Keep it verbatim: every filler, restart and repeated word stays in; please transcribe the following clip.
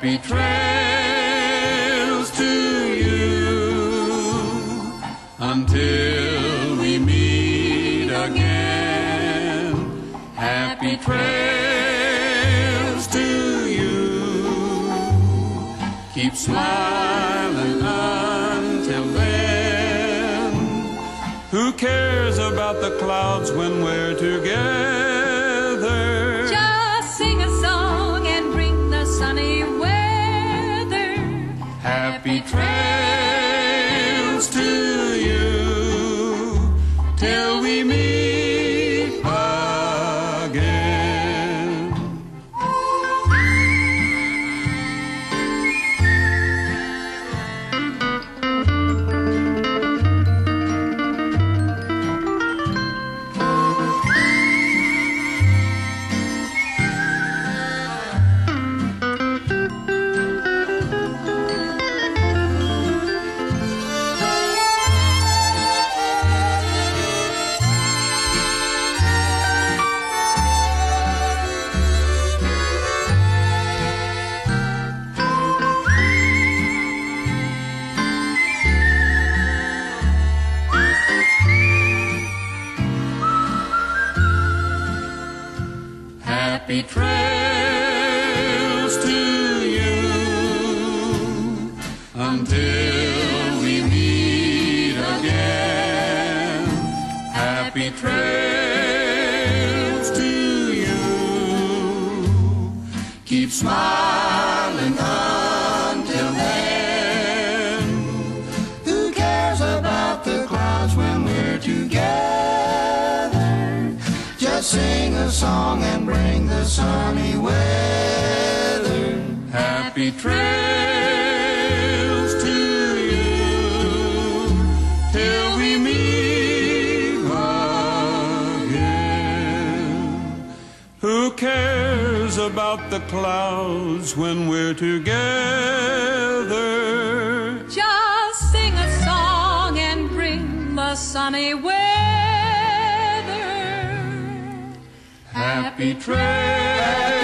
Happy trails to you until we meet again. Happy trails to you. Keep smiling until then. Who cares about the clouds when we're together? Just sing a song and bring the sunny weather. Happy trails to you till we meet again. Happy trails to you until we meet again. Happy trails to you. Keep smiling until then. Who cares about the clouds when we're together? Just sing a song and bring the sunny weather. Happy trails to you till we meet again. Who cares about the clouds when we're together? Just sing a song and bring the sunny weather. Happy trails.